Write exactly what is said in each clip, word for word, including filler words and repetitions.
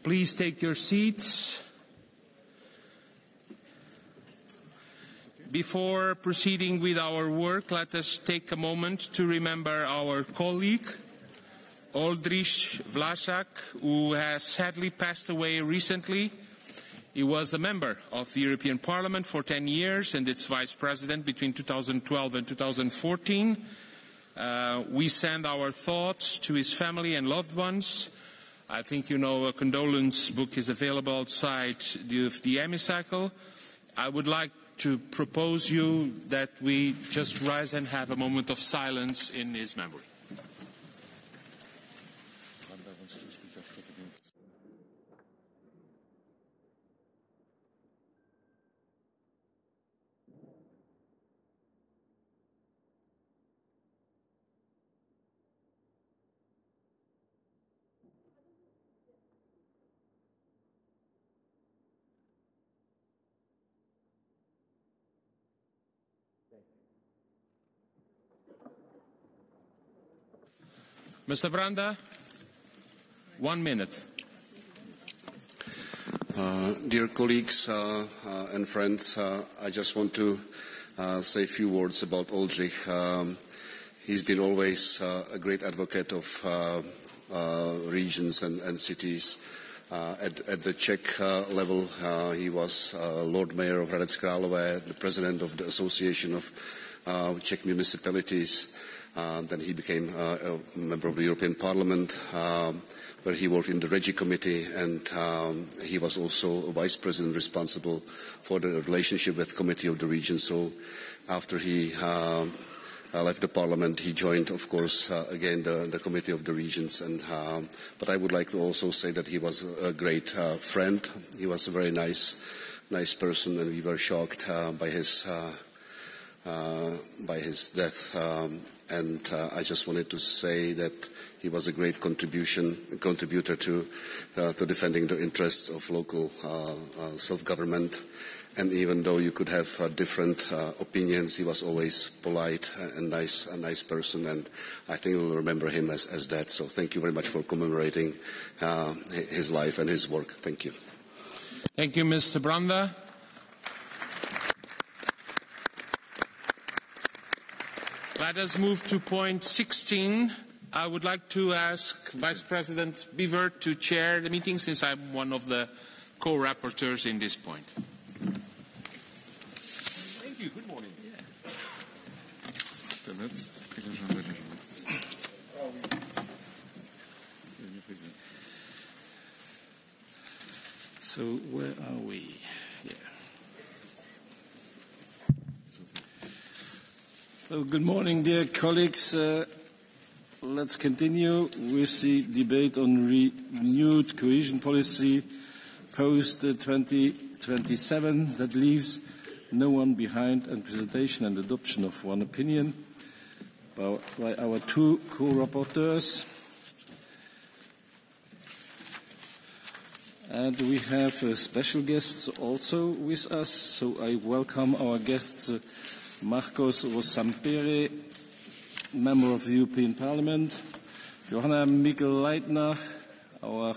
Please take your seats. Before proceeding with our work, let us take a moment to remember our colleague, Oldrich Vlasak, who has sadly passed away recently. He was a member of the European Parliament for ten years and its vice president between two thousand twelve and two thousand fourteen. Uh, we send our thoughts to his family and loved ones. I think you know a condolence book is available outside the, the hemicycle. I would like to propose you that we just rise and have a moment of silence in his memory. Mister Branda, one minute. Uh, dear colleagues uh, uh, and friends, uh, I just want to uh, say a few words about Oldrich. Um, he's been always uh, a great advocate of uh, uh, regions and, and cities. Uh, at, at the Czech uh, level, uh, he was uh, Lord Mayor of Hradec Králové, the President of the Association of uh, Czech Municipalities. Uh, then he became uh, a member of the European Parliament, uh, where he worked in the Regi Committee, and um, he was also a vice president responsible for the relationship with the Committee of the Regions. So after he uh, left the Parliament, he joined, of course, uh, again the, the Committee of the Regions. And, um, but I would like to also say that he was a great uh, friend. He was a very nice, nice person, and we were shocked uh, by his uh, uh, by his death. Um, And uh, I just wanted to say that he was a great contribution, contributor to, uh, to defending the interests of local uh, uh, self-government. And even though you could have uh, different uh, opinions, he was always polite and nice, a nice person. And I think we'll remember him as, as that. So thank you very much for commemorating uh, his life and his work. Thank you. Thank you, Mister Branda. Let us move to point sixteen. I would like to ask Vice President Bivert to chair the meeting, since I'm one of the co-rapporteurs in this point. Thank you. Good morning. Yeah. So where are we? Yeah. So good morning, dear colleagues. Uh, let's continue with the debate on renewed cohesion policy post twenty twenty-seven that leaves no one behind, and presentation and adoption of one opinion by, by our two co-rapporteurs. And we have uh, special guests also with us, so I welcome our guests, uh, Marcos Rosampere, Member of the European Parliament, Johanna Mikl-Leitner, our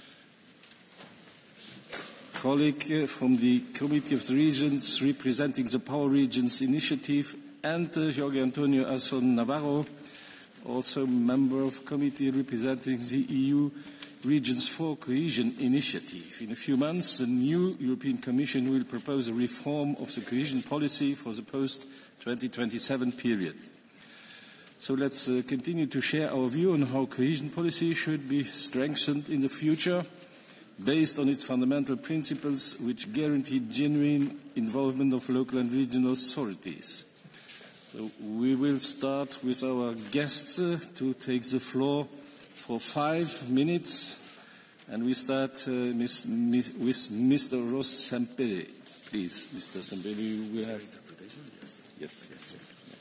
colleague from the Committee of the Regions representing the Power Regions Initiative, and uh, Jorge Antonio Arzón Navarro, also member of committee representing the E U Regions for Cohesion Initiative. In a few months, the new European Commission will propose a reform of the cohesion policy for the post twenty twenty-seven period. So let's uh, continue to share our view on how cohesion policy should be strengthened in the future, based on its fundamental principles which guarantee genuine involvement of local and regional authorities. So we will start with our guests uh, to take the floor for five minutes, and we start uh, miss, miss, with Mister Rosampere. Please, Mister Rosampere, you will have interpretation. Yes, yes, yes.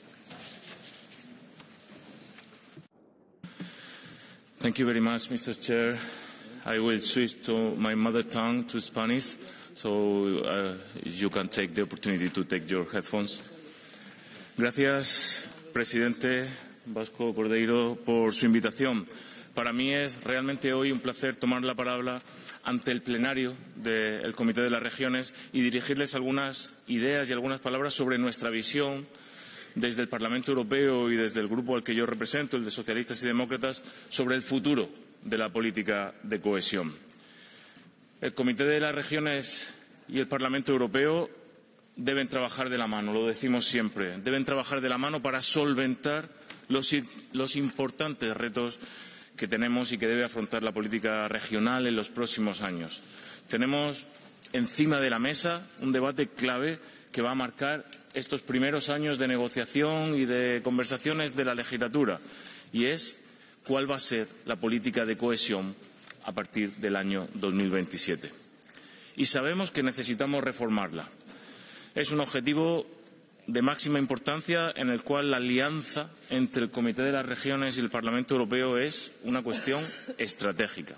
Thank you very much, Mister Chair. I will switch to my mother tongue, to Spanish, so uh, you can take the opportunity to take your headphones. Gracias, Presidente Vasco Cordeiro, por su invitación Para mí es realmente hoy un placer tomar la palabra ante el plenario del Comité de las Regiones y dirigirles algunas ideas y algunas palabras sobre nuestra visión desde el Parlamento Europeo y desde el grupo al que yo represento, el de Socialistas y Demócratas, sobre el futuro de la política de cohesión. El Comité de las Regiones y el Parlamento Europeo deben trabajar de la mano, lo decimos siempre, deben trabajar de la mano para solventar los, los importantes retos que tenemos y que debe afrontar la política regional en los próximos años. Tenemos encima de la mesa un debate clave que va a marcar estos primeros años de negociación y de conversaciones de la legislatura, y es cuál va a ser la política de cohesión a partir del año dos mil veintisiete. Y sabemos que necesitamos reformarla. Es un objetivo de máxima importancia en el cual la alianza entre el Comité de las Regiones y el Parlamento Europeo es una cuestión estratégica.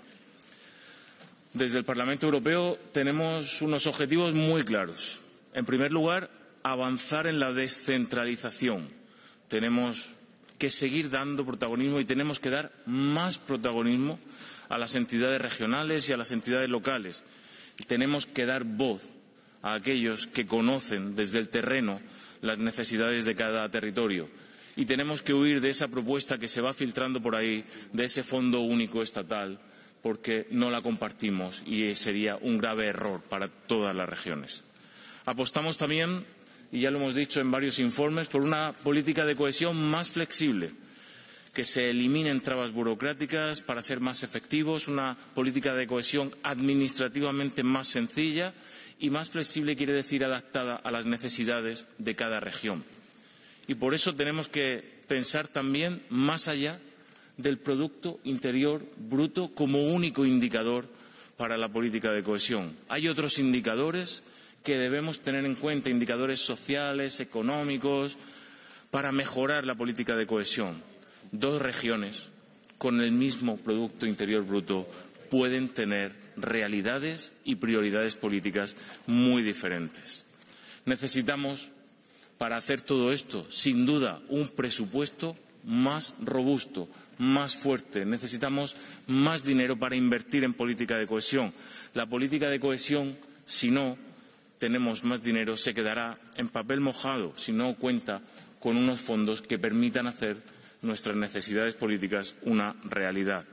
Desde el Parlamento Europeo tenemos unos objetivos muy claros. En primer lugar, avanzar en la descentralización. Tenemos que seguir dando protagonismo y tenemos que dar más protagonismo a las entidades regionales y a las entidades locales. Tenemos que dar voz a aquellos que conocen desde el terreno las necesidades de cada territorio. Y tenemos que huir de esa propuesta que se va filtrando por ahí, de ese fondo único estatal, porque no la compartimos y sería un grave error para todas las regiones. Apostamos también, y ya lo hemos dicho en varios informes, por una política de cohesión más flexible, que se eliminen trabas burocráticas para ser más efectivos, una política de cohesión administrativamente más sencilla y más flexible quiere decir adaptada a las necesidades de cada región. Y por eso tenemos que pensar también más allá del Producto Interior Bruto como único indicador para la política de cohesión. Hay otros indicadores que debemos tener en cuenta, indicadores sociales, económicos, para mejorar la política de cohesión. Dos regiones con el mismo Producto Interior Bruto pueden tener realidades y prioridades políticas muy diferentes. Necesitamos, para hacer todo esto, sin duda, un presupuesto más robusto, más fuerte. Necesitamos más dinero para invertir en política de cohesión. La política de cohesión, si no tenemos más dinero, se quedará en papel mojado si no cuenta con unos fondos que permitan hacer nuestras necesidades políticas una realidad.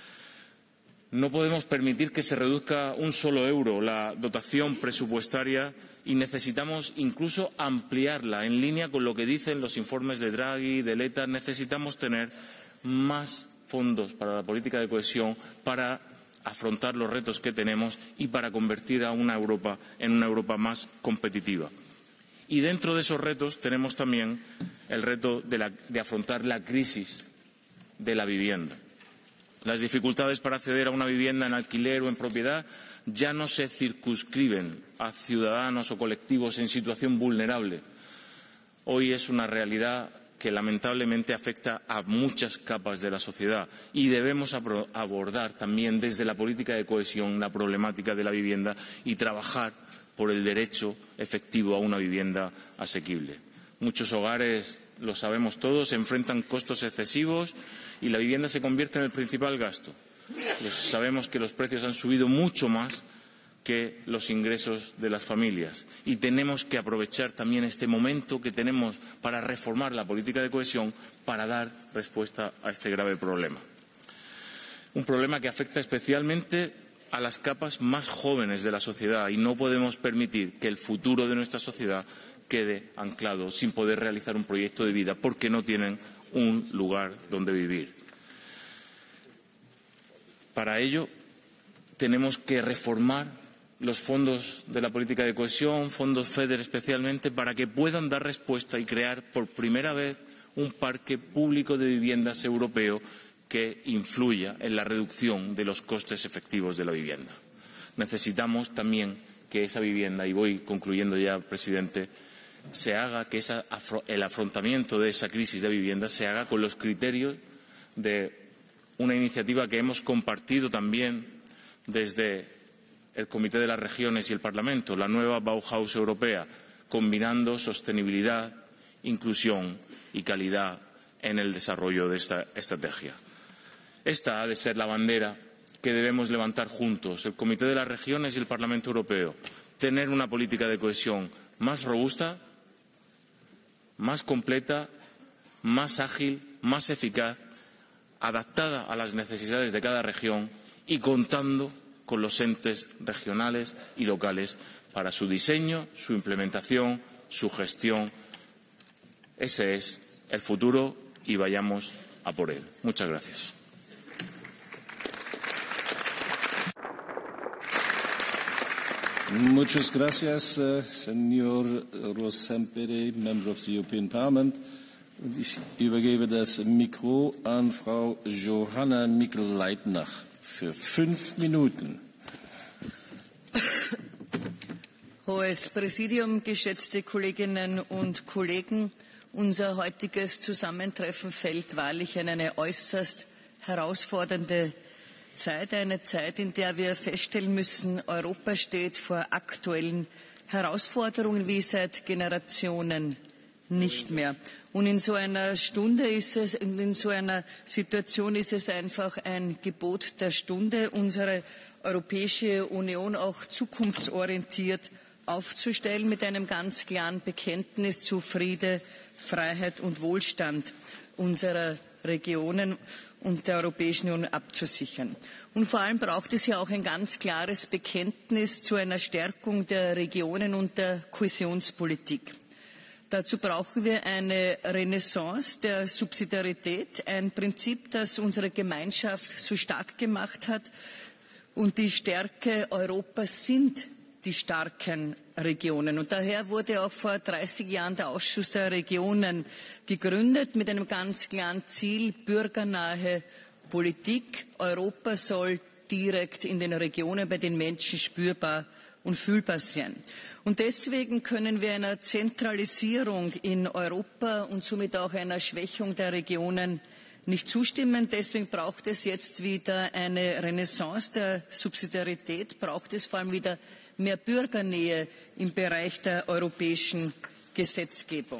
No podemos permitir que se reduzca un solo euro la dotación presupuestaria y necesitamos incluso ampliarla en línea con lo que dicen los informes de Draghi y de Letta. Necesitamos tener más fondos para la política de cohesión para afrontar los retos que tenemos y para convertir a una Europa en una Europa más competitiva. Y dentro de esos retos tenemos también el reto de, la, de afrontar la crisis de la vivienda. Las dificultades para acceder a una vivienda en alquiler o en propiedad ya no se circunscriben a ciudadanos o colectivos en situación vulnerable. Hoy es una realidad que lamentablemente afecta a muchas capas de la sociedad y debemos abordar también desde la política de cohesión la problemática de la vivienda y trabajar por el derecho efectivo a una vivienda asequible. Muchos hogares, lo sabemos todos, se enfrentan costos excesivos y la vivienda se convierte en el principal gasto. Pues sabemos que los precios han subido mucho más que los ingresos de las familias y tenemos que aprovechar también este momento que tenemos para reformar la política de cohesión para dar respuesta a este grave problema. Un problema que afecta especialmente a las capas más jóvenes de la sociedad y no podemos permitir que el futuro de nuestra sociedad quede anclado sin poder realizar un proyecto de vida porque no tienen un lugar donde vivir. Para ello tenemos que reformar los fondos de la política de cohesión, fondos FEDER especialmente, para que puedan dar respuesta y crear por primera vez un parque público de viviendas europeo que influya en la reducción de los costes efectivos de la vivienda. Necesitamos también que esa vivienda, y voy concluyendo ya, presidente, se haga, que esa, el afrontamiento de esa crisis de vivienda se haga con los criterios de una iniciativa que hemos compartido también desde el Comité de las Regiones y el Parlamento, la nueva Bauhaus europea, combinando sostenibilidad, inclusión y calidad en el desarrollo de esta estrategia. Esta ha de ser la bandera que debemos levantar juntos, el Comité de las Regiones y el Parlamento Europeo. Tener una política de cohesión más robusta, más completa, más ágil, más eficaz, adaptada a las necesidades de cada región y contando con los entes regionales y locales para su diseño, su implementación, su gestión. Ese es el futuro y vayamos a por él. Muchas gracias. Muchas gracias, uh, Señor Rosempere, Member of the European Parliament. Und ich übergebe das Mikro an Frau Johanna Mikl-Leitner für fünf Minuten. Hohes Präsidium, geschätzte Kolleginnen und Kollegen, unser heutiges Zusammentreffen fällt wahrlich in eine äußerst herausfordernde Zeit, eine Zeit, in der wir feststellen müssen, Europa steht vor aktuellen Herausforderungen wie seit Generationen nicht mehr. Und in so einer Stunde ist es, in so einer Situation ist es einfach ein Gebot der Stunde, unsere Europäische Union auch zukunftsorientiert aufzustellen mit einem ganz klaren Bekenntnis zu Friede, Freiheit und Wohlstand unserer Regionen und der Europäischen Union abzusichern. Und vor allem braucht es ja auch ein ganz klares Bekenntnis zu einer Stärkung der Regionen und der Kohäsionspolitik. Dazu brauchen wir eine Renaissance der Subsidiarität, ein Prinzip, das unsere Gemeinschaft so stark gemacht hat. Und die Stärke Europas sind die starken Regionen. Und daher wurde auch vor dreißig Jahren der Ausschuss der Regionen gegründet mit einem ganz klaren Ziel, bürgernahe Politik. Europa soll direkt in den Regionen bei den Menschen spürbar und fühlbar sein. Und deswegen können wir einer Zentralisierung in Europa und somit auch einer Schwächung der Regionen nicht zustimmen. Deswegen braucht es jetzt wieder eine Renaissance der Subsidiarität, braucht es vor allem wieder mehr Bürgernähe im Bereich der europäischen Gesetzgebung.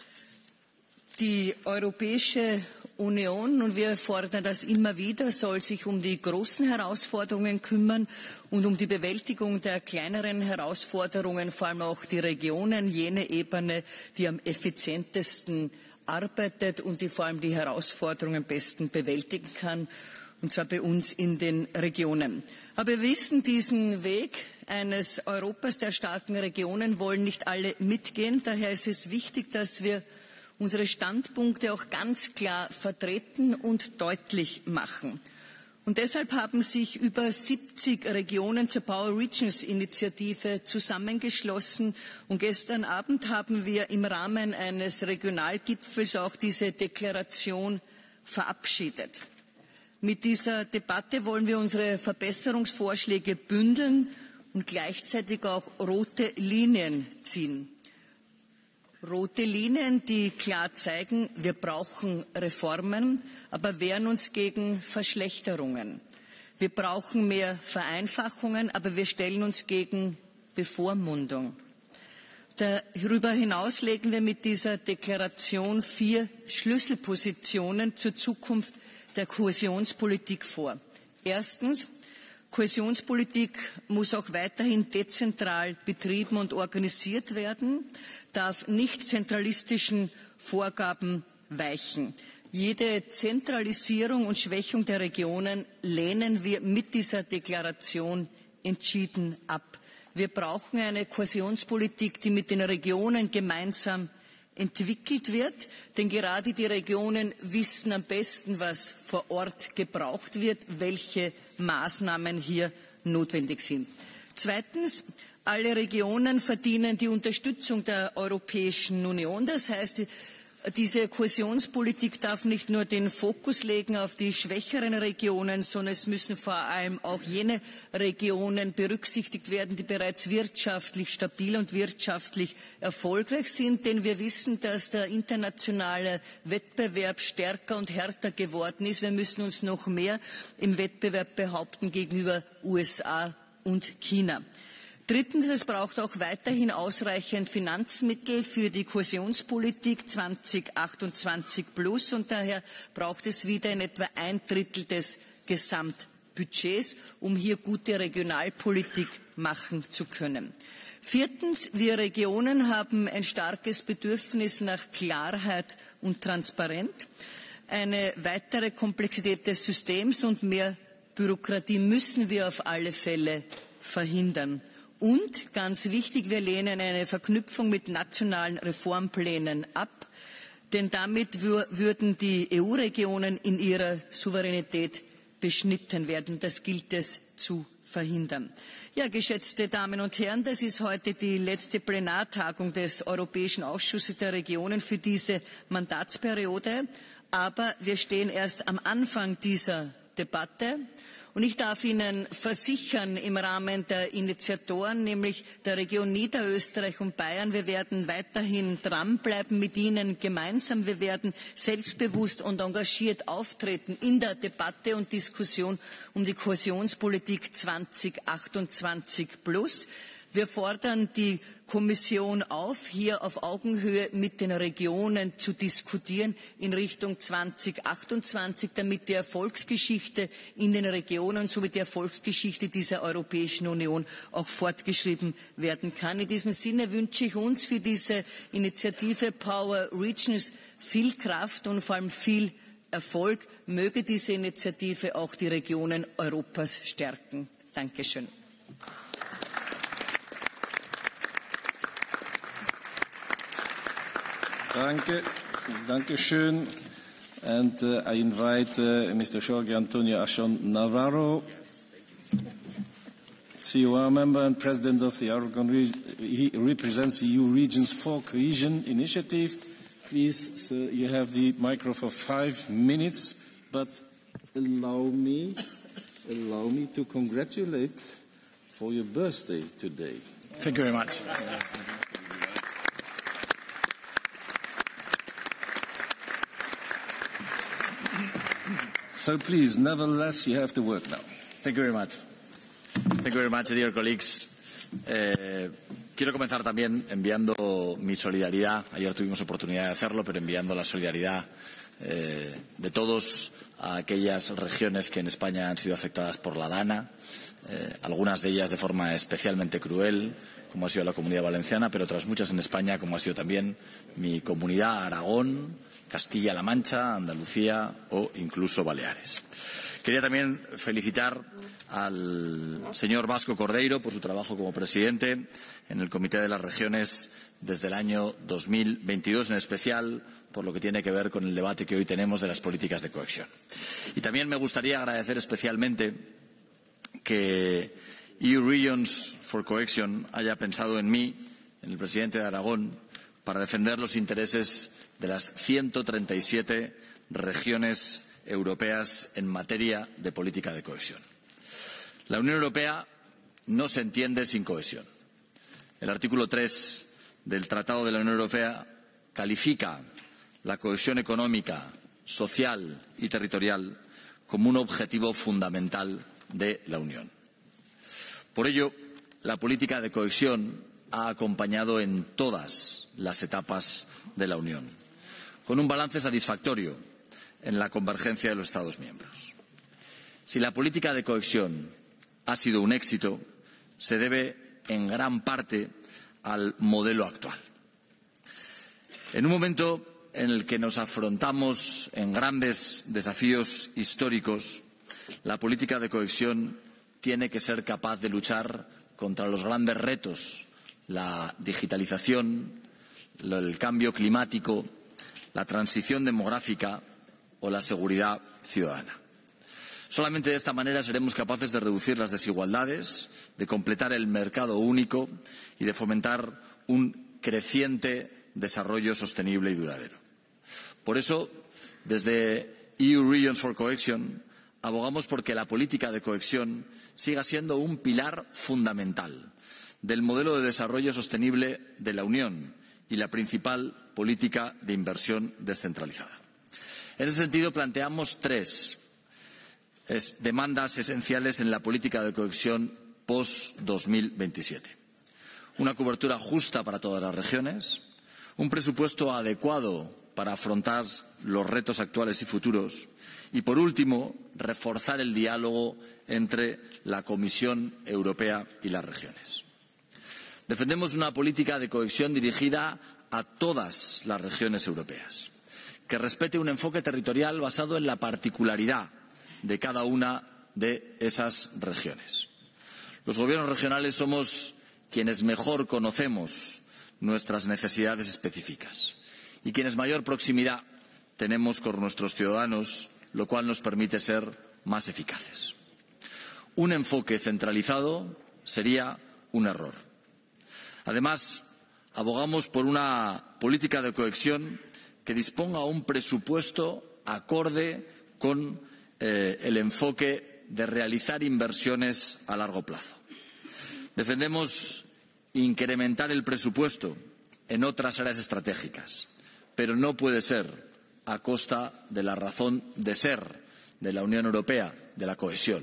Die Europäische Union, und wir fordern das immer wieder, soll sich um die großen Herausforderungen kümmern und um die Bewältigung der kleineren Herausforderungen, vor allem auch die Regionen, jene Ebene, die am effizientesten arbeitet und die vor allem die Herausforderungen am besten bewältigen kann, und zwar bei uns in den Regionen. Aber wir wissen, diesen Weg eines Europas der starken Regionen wollen nicht alle mitgehen. Daher ist es wichtig, dass wir unsere Standpunkte auch ganz klar vertreten und deutlich machen. Und deshalb haben sich über siebzig Regionen zur Power Regions Initiative zusammengeschlossen. Und gestern Abend haben wir im Rahmen eines Regionalgipfels auch diese Deklaration verabschiedet. Mit dieser Debatte wollen wir unsere Verbesserungsvorschläge bündeln und gleichzeitig auch rote Linien ziehen. Rote Linien, die klar zeigen, wir brauchen Reformen, aber wehren uns gegen Verschlechterungen. Wir brauchen mehr Vereinfachungen, aber wir stellen uns gegen Bevormundung. Darüber hinaus legen wir mit dieser Deklaration vier Schlüsselpositionen zur Zukunft der Kohäsionspolitik vor. Erstens, Kohäsionspolitik muss auch weiterhin dezentral betrieben und organisiert werden, darf nicht zentralistischen Vorgaben weichen. Jede Zentralisierung und Schwächung der Regionen lehnen wir mit dieser Deklaration entschieden ab. Wir brauchen eine Kohäsionspolitik, die mit den Regionen gemeinsam entwickelt wird, denn gerade die Regionen wissen am besten, was vor Ort gebraucht wird, welche Maßnahmen hier notwendig sind. Zweitens, alle Regionen verdienen die Unterstützung der Europäischen Union. Das heißt, diese Kohäsionspolitik darf nicht nur den Fokus legen auf die schwächeren Regionen, sondern es müssen vor allem auch jene Regionen berücksichtigt werden, die bereits wirtschaftlich stabil und wirtschaftlich erfolgreich sind. Denn wir wissen, dass der internationale Wettbewerb stärker und härter geworden ist. Wir müssen uns noch mehr im Wettbewerb behaupten gegenüber U S A und China. Drittens, es braucht auch weiterhin ausreichend Finanzmittel für die Kohäsionspolitik zweitausendachtundzwanzig plus und daher braucht es wieder in etwa ein Drittel des Gesamtbudgets, um hier gute Regionalpolitik machen zu können. Viertens, wir Regionen haben ein starkes Bedürfnis nach Klarheit und Transparenz. Eine weitere Komplexität des Systems und mehr Bürokratie müssen wir auf alle Fälle verhindern. Und, ganz wichtig, wir lehnen eine Verknüpfung mit nationalen Reformplänen ab, denn damit würden die E U-Regionen in ihrer Souveränität beschnitten werden. Das gilt es zu verhindern. Ja, geschätzte Damen und Herren, das ist heute die letzte Plenartagung des Europäischen Ausschusses der Regionen für diese Mandatsperiode. Aber wir stehen erst am Anfang dieser Debatte. Und ich darf Ihnen versichern, im Rahmen der Initiatoren, nämlich der Region Niederösterreich und Bayern, wir werden weiterhin dranbleiben mit Ihnen gemeinsam. Wir werden selbstbewusst und engagiert auftreten in der Debatte und Diskussion um die Kohäsionspolitik zweitausendachtundzwanzig plus. Wir fordern die Kommission auf, hier auf Augenhöhe mit den Regionen zu diskutieren in Richtung zweitausendachtundzwanzig, damit die Erfolgsgeschichte in den Regionen sowie die Erfolgsgeschichte dieser Europäischen Union auch fortgeschrieben werden kann. In diesem Sinne wünsche ich uns für diese Initiative Power Regions viel Kraft und vor allem viel Erfolg. Möge diese Initiative auch die Regionen Europas stärken. Dankeschön. Danke, danke schön. And uh, I invite uh, Mister Jorge Antonio Achón Navarro, C O R member and president of the Aragon region. He represents the E U Regions for Cohesion Initiative. Please, sir, you have the microphone for five minutes, but allow me, allow me to congratulate for your birthday today. Thank you very much. So please, nevertheless, you have to work now. Thank you very much. Thank you very much, dear colleagues. Eh, quiero comenzar también enviando mi solidaridad. Ayer tuvimos oportunidad de hacerlo, pero enviando la solidaridad eh, de todos a aquellas regiones que en España han sido afectadas por la DANA, eh, algunas de ellas de forma especialmente cruel, como ha sido la Comunidad Valenciana, pero otras muchas en España, como ha sido también mi comunidad, Aragón, Castilla-La Mancha, Andalucía o incluso Baleares. Quería también felicitar al señor Vasco Cordeiro por su trabajo como presidente en el Comité de las Regiones desde el año dos mil veintidós, en especial por lo que tiene que ver con el debate que hoy tenemos de las políticas de cohesión. Y también me gustaría agradecer especialmente que E U Regions for Cohesion haya pensado en mí, en el presidente de Aragón, para defender los intereses de las ciento treinta y siete regiones europeas en materia de política de cohesión. La Unión Europea no se entiende sin cohesión. El artículo tres del Tratado de la Unión Europea califica la cohesión económica, social y territorial como un objetivo fundamental de la Unión. Por ello, la política de cohesión ha acompañado en todas las etapas de la Unión, con un balance satisfactorio en la convergencia de los Estados miembros. Si la política de cohesión ha sido un éxito, se debe en gran parte al modelo actual. En un momento en el que nos afrontamos en grandes desafíos históricos, la política de cohesión tiene que ser capaz de luchar contra los grandes retos, la digitalización, el cambio climático, la transición demográfica o la seguridad ciudadana. Solamente de esta manera seremos capaces de reducir las desigualdades, de completar el mercado único y de fomentar un creciente desarrollo sostenible y duradero. Por eso, desde E U Regions for Cohesion, abogamos por que la política de cohesión siga siendo un pilar fundamental del modelo de desarrollo sostenible de la Unión y la principal política de inversión descentralizada. En ese sentido, planteamos tres es, demandas esenciales en la política de cohesión post dos mil veintisiete. una cobertura justa para todas las regiones, un presupuesto adecuado para afrontar los retos actuales y futuros y, por último, reforzar el diálogo entre la Comisión Europea y las regiones. Defendemos una política de cohesión dirigida a todas las regiones europeas, que respete un enfoque territorial basado en la particularidad de cada una de esas regiones. Los gobiernos regionales somos quienes mejor conocemos nuestras necesidades específicas y quienes mayor proximidad tenemos con nuestros ciudadanos, lo cual nos permite ser más eficaces. Un enfoque centralizado sería un error. Además, abogamos por una política de cohesión que disponga un presupuesto acorde con eh, el enfoque de realizar inversiones a largo plazo. Defendemos incrementar el presupuesto en otras áreas estratégicas, pero no puede ser a costa de la razón de ser de la Unión Europea, de la cohesión.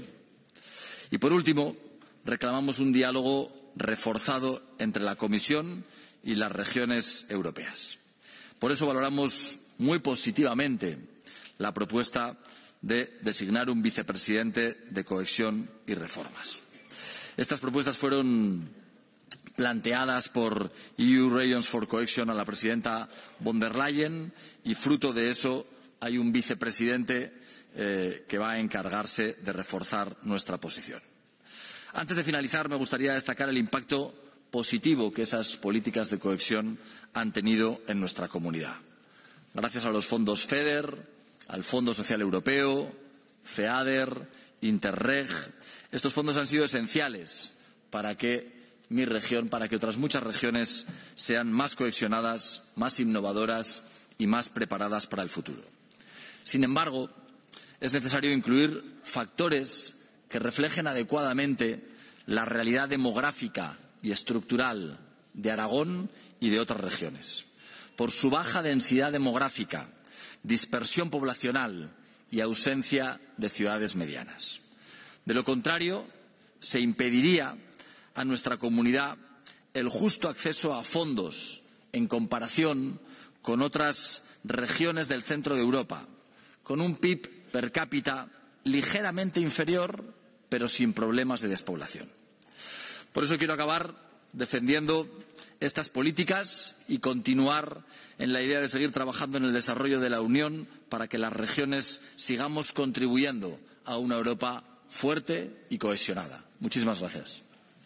Y, por último, reclamamos un diálogo reforzado entre la Comisión y las regiones europeas. Por eso valoramos muy positivamente la propuesta de designar un vicepresidente de cohesión y reformas. Estas propuestas fueron planteadas por E U Regions for Cohesion a la presidenta von der Leyen y, fruto de eso, hay un vicepresidente eh, que va a encargarse de reforzar nuestra posición. Antes de finalizar, me gustaría destacar el impacto positivo que esas políticas de cohesión han tenido en nuestra comunidad. Gracias a los fondos FEDER, al Fondo Social Europeo, FEADER, Interreg, estos fondos han sido esenciales para que mi región, para que otras muchas regiones sean más cohesionadas, más innovadoras y más preparadas para el futuro. Sin embargo, es necesario incluir factores que reflejen adecuadamente la realidad demográfica y estructural de Aragón y de otras regiones. Por su baja densidad demográfica, dispersión poblacional y ausencia de ciudades medianas. De lo contrario, se impediría a nuestra comunidad el justo acceso a fondos en comparación con otras regiones del centro de Europa, con un P I B per cápita ligeramente inferior, pero sin problemas de despoblación. Por eso quiero acabar defendiendo estas políticas y continuar en la idea de seguir trabajando en el desarrollo de la Unión para que las regiones sigamos contribuyendo a una Europa fuerte y cohesionada. Muchísimas gracias.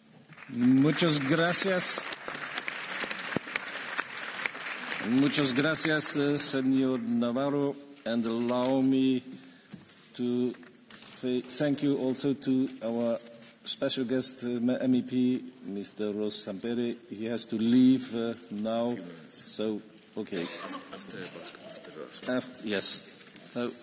Muchas gracias. Muchas gracias, uh, señor Navarro, and allow me to thank you also to our special guest, uh, M E P, Mister Ros Sampere. He has to leave uh, now, so okay. After, after, after, yes. So,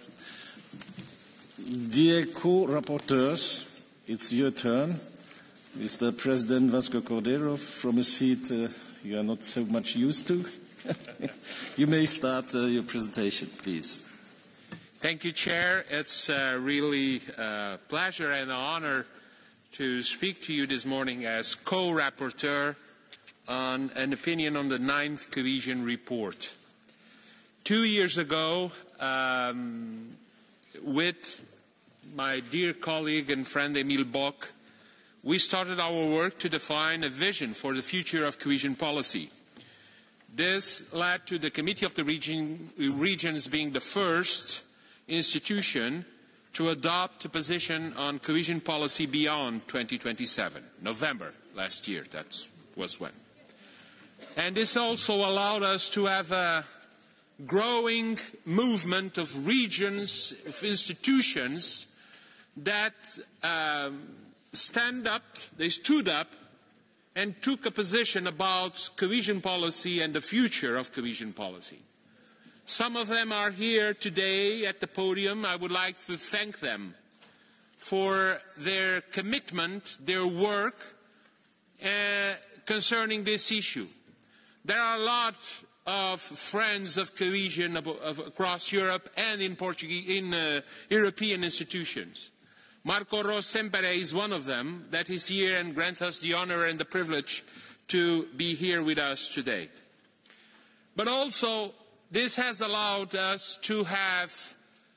dear co-rapporteurs, it's your turn. Mister President Vasco Cordero, from a seat uh, you are not so much used to. You may start uh, your presentation, please. Thank you, Chair. It's uh, really a pleasure and an honor to speak to you this morning as co-rapporteur on an opinion on the ninth cohesion report. Two years ago, um, with my dear colleague and friend Emil Bock, we started our work to define a vision for the future of cohesion policy. This led to the Committee of the Region, Regions being the first institution to adopt a position on cohesion policy beyond twenty twenty-seven, November last year, that was when. And this also allowed us to have a growing movement of regions, of institutions that um, stand up, they stood up and took a position about cohesion policy and the future of cohesion policy. Some of them are here today at the podium. I would like to thank them for their commitment, their work uh, concerning this issue. There are a lot of friends of cohesion of, of, across Europe and in, Portuguese, in uh, European institutions. Marco Ros Sempere is one of them that is here and grants us the honor and the privilege to be here with us today. But also, this has allowed us to have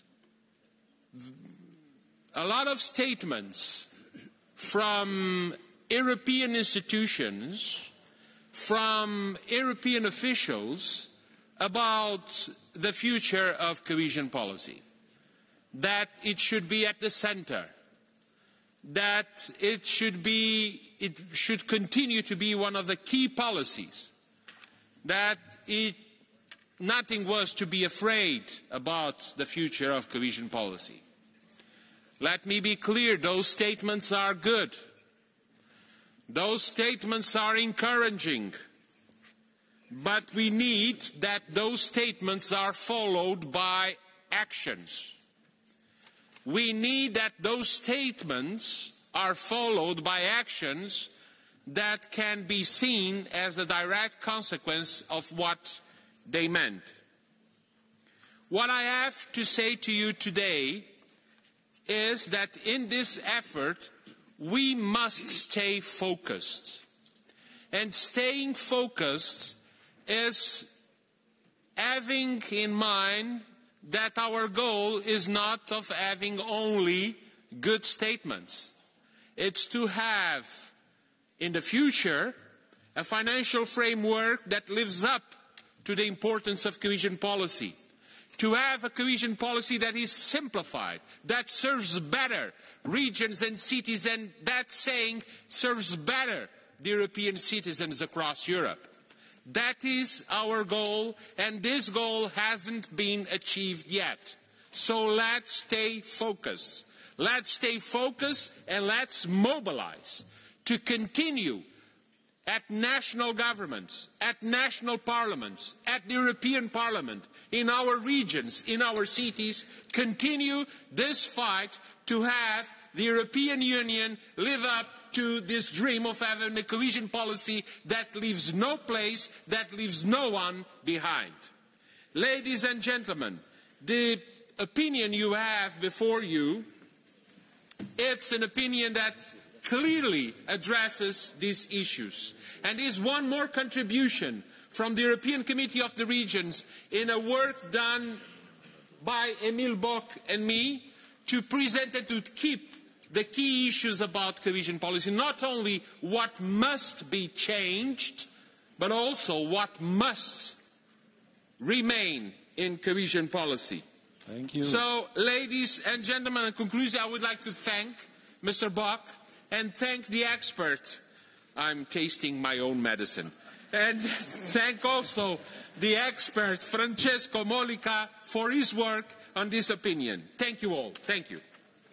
a lot of statements from European institutions, from European officials about the future of cohesion policy, that it should be at the center, that it should be, it should continue to be one of the key policies, that it, nothing was to be afraid about the future of cohesion policy. Let me be clear, those statements are good. Those statements are encouraging. But we need that those statements are followed by actions. We need that those statements are followed by actions that can be seen as a direct consequence of what they meant. What I have to say to you today is that in this effort, we must stay focused. And staying focused is having in mind that our goal is not of having only good statements. It's to have, in the future, a financial framework that lives up to the importance of cohesion policy. To have a cohesion policy that is simplified, that serves better regions and cities, and that saying serves better the European citizens across Europe. That is our goal, and this goal hasn't been achieved yet. So let's stay focused. Let's stay focused and let's mobilize to continue at national governments, at national parliaments, at the European Parliament, in our regions, in our cities, continue this fight to have the European Union live up to this dream of having a cohesion policy that leaves no place, that leaves no one behind. Ladies and gentlemen, the opinion you have before you, it's an opinion that clearly addresses these issues and is one more contribution from the European Committee of the Regions in a work done by Emil Boc and me to present and to keep the key issues about cohesion policy, not only what must be changed, but also what must remain in cohesion policy. Thank you. So, ladies and gentlemen, in conclusion, I would like to thank Mister Boc and thank the expert. I'm tasting my own medicine. And thank also the expert, Francesco Molica, for his work on this opinion. Thank you all. Thank you.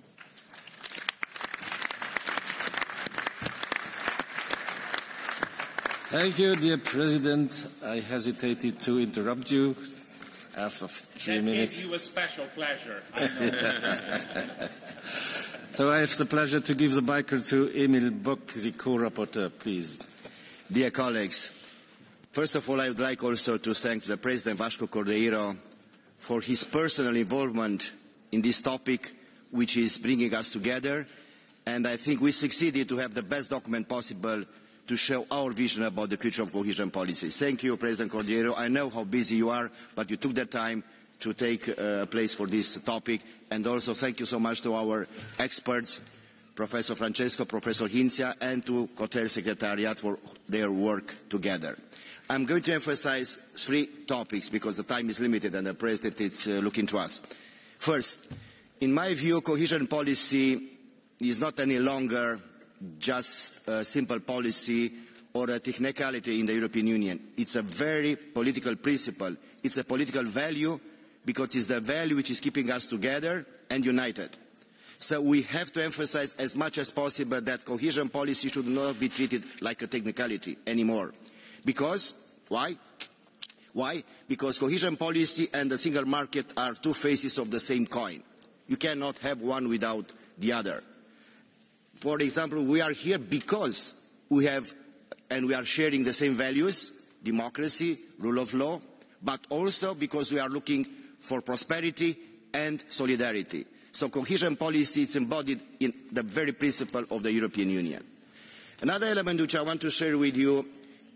Thank you, dear President. I hesitated to interrupt you after three that minutes. That gave you a special pleasure. I know. So I have the pleasure to give the mic to Emil Boc, the co-rapporteur, please. Dear colleagues, first of all, I would like also to thank the President Vasco Cordeiro for his personal involvement in this topic, which is bringing us together. And I think we succeeded to have the best document possible to show our vision about the future of cohesion policy. Thank you, President Cordeiro. I know how busy you are, but you took the time to take a place for this topic. And also thank you so much to our experts, Professor Francesco, Professor Hinzia, and to COTER Secretariat for their work together. I'm going to emphasize three topics because the time is limited and the President is uh, looking to us. First, in my view, cohesion policy is not any longer just a simple policy or a technicality in the European Union. It's a very political principle. It's a political value because it's the value which is keeping us together and united. So we have to emphasize as much as possible that cohesion policy should not be treated like a technicality anymore. Because, why? Why? Because cohesion policy and the single market are two faces of the same coin. You cannot have one without the other. For example, we are here because we have and we are sharing the same values, democracy, rule of law, but also because we are looking for prosperity and solidarity. So cohesion policy is embodied in the very principle of the European Union. Another element which I want to share with you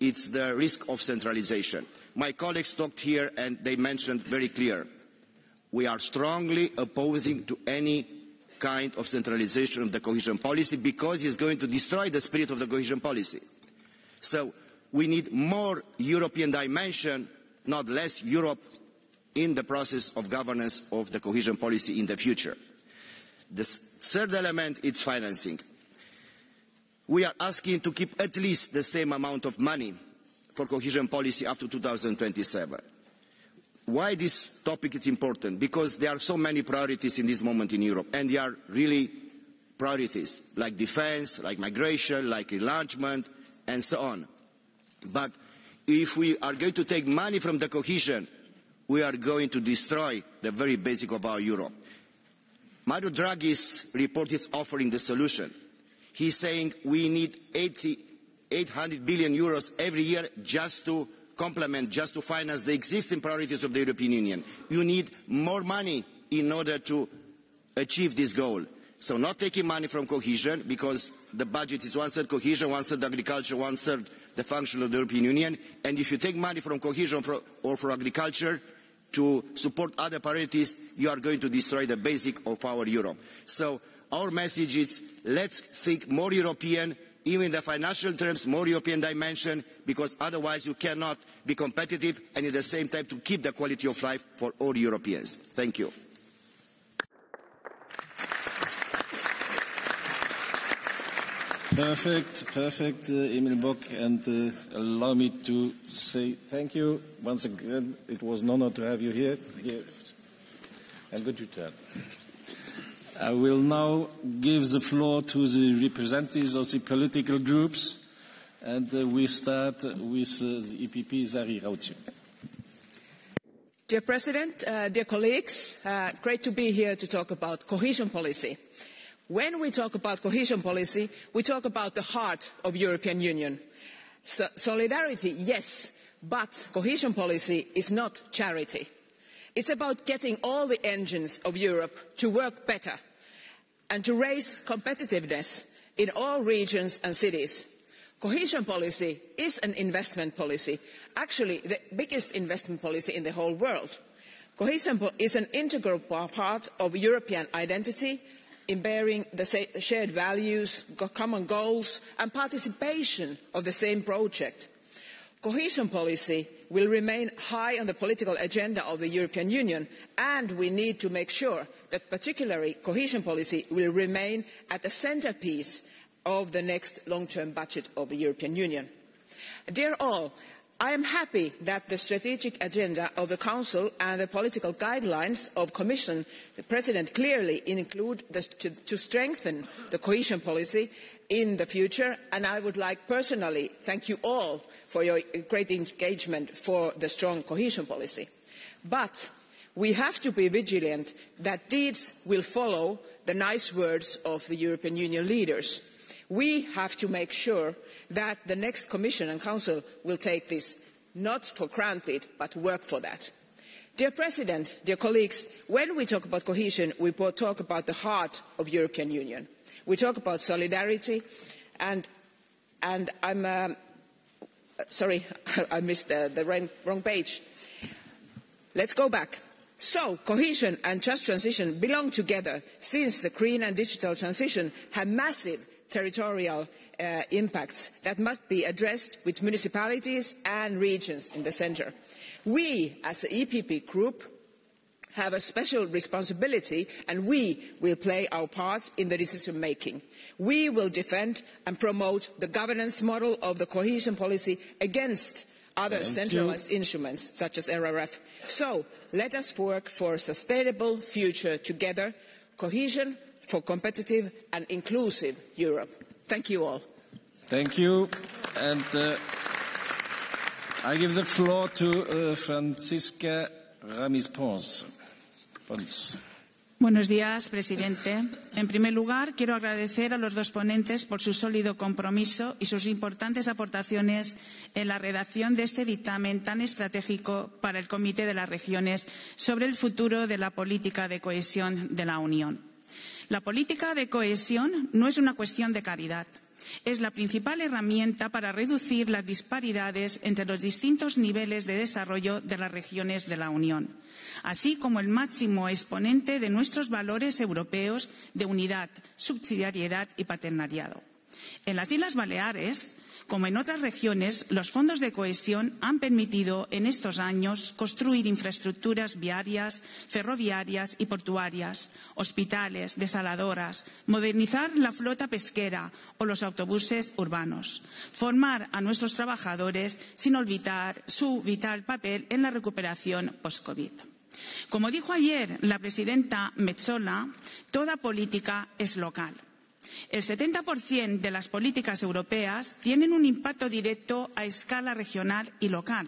it's the risk of centralization. My colleagues talked here and they mentioned very clear, we are strongly opposing to any kind of centralization of the cohesion policy because it's going to destroy the spirit of the cohesion policy. So we need more European dimension, not less Europe, in the process of governance of the cohesion policy in the future. The third element is financing. We are asking to keep at least the same amount of money for cohesion policy up to two thousand twenty-seven. Why this topic is important? Because there are so many priorities in this moment in Europe, and they are really priorities, like defense, like migration, like enlargement, and so on. But if we are going to take money from the cohesion, we are going to destroy the very basic of our Europe. Mario Draghi's report is offering the solution. He's saying we need eight hundred billion euros every year just to complement, just to finance the existing priorities of the European Union. You need more money in order to achieve this goal. So not taking money from cohesion, because the budget is one-third cohesion, one-third agriculture, one-third the function of the European Union. And if you take money from cohesion for, or for agriculture to support other priorities, you are going to destroy the basic of our Europe. So our message is, let's think more European, even in the financial terms, more European dimension, because otherwise you cannot be competitive and at the same time to keep the quality of life for all Europeans. Thank you. Perfect, perfect, uh, Emil Bock, and uh, allow me to say thank you once again. It was an honor to have you here. here. And good return. I will now give the floor to the representatives of the political groups, and uh, we start with uh, the E P P, Zari Rautio. Dear President, uh, dear colleagues, uh, great to be here to talk about cohesion policy. When we talk about cohesion policy, we talk about the heart of European Union. So, solidarity, yes, but cohesion policy is not charity. It's about getting all the engines of Europe to work better and to raise competitiveness in all regions and cities. Cohesion policy is an investment policy, actually the biggest investment policy in the whole world. Cohesion is an integral part of European identity, in bearing the shared values, common goals and participation of the same project. Cohesion policy will remain high on the political agenda of the European Union, and we need to make sure that particularly cohesion policy will remain at the centrepiece of the next long-term budget of the European Union. Dear all, I am happy that the strategic agenda of the Council and the political guidelines of the Commission, the President, clearly include the, to, to strengthen the cohesion policy in the future, and I would like personally to thank you all for your great engagement for the strong cohesion policy. But we have to be vigilant that deeds will follow the nice words of the European Union leaders. We have to make sure that the next Commission and Council will take this not for granted, but work for that. Dear President, dear colleagues, when we talk about cohesion, we talk about the heart of the European Union. We talk about solidarity, and, and I'm um, sorry, I missed the, the wrong, wrong page. Let's go back. So, cohesion and just transition belong together, since the green and digital transition have massive territorial uh, impacts that must be addressed with municipalities and regions in the centre. We, as the E P P group, have a special responsibility, and we will play our part in the decision making. We will defend and promote the governance model of the cohesion policy against other Thank centralised you. instruments such as R R F. So let us work for a sustainable future together, cohesion for competitive and inclusive Europe. Thank you all. Thank you. And uh, I give the floor to uh, Francisca Ramis-Pons. Buenos días, presidente. En primer lugar, quiero agradecer a los dos ponentes por su sólido compromiso y sus importantes aportaciones en la redacción de este dictamen tan estratégico para el Comité de las Regiones sobre el futuro de la política de cohesión de la Unión. La política de cohesión no es una cuestión de caridad. Es la principal herramienta para reducir las disparidades entre los distintos niveles de desarrollo de las regiones de la Unión, así como el máximo exponente de nuestros valores europeos de unidad, subsidiariedad y partenariado. En las Islas Baleares, como en otras regiones, los fondos de cohesión han permitido en estos años construir infraestructuras viarias, ferroviarias y portuarias, hospitales, desaladoras, modernizar la flota pesquera o los autobuses urbanos, formar a nuestros trabajadores sin olvidar su vital papel en la recuperación post-COVID. Como dijo ayer la presidenta Metsola, toda política es local. El setenta por ciento de las políticas europeas tienen un impacto directo a escala regional y local.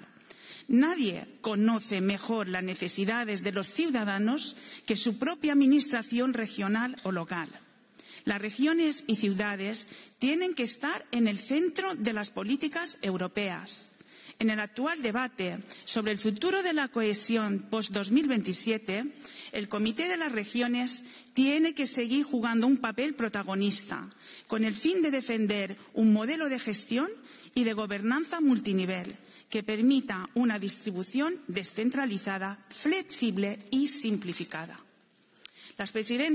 Nadie conoce mejor las necesidades de los ciudadanos que su propia administración regional o local. Las regiones y ciudades tienen que estar en el centro de las políticas europeas. En el actual debate sobre el futuro de la cohesión post dos mil veintisiete, el Comité de las Regiones tiene que seguir jugando un papel protagonista, con el fin de defender un modelo de gestión y de gobernanza multinivel que permita una distribución descentralizada, flexible y simplificada. Las,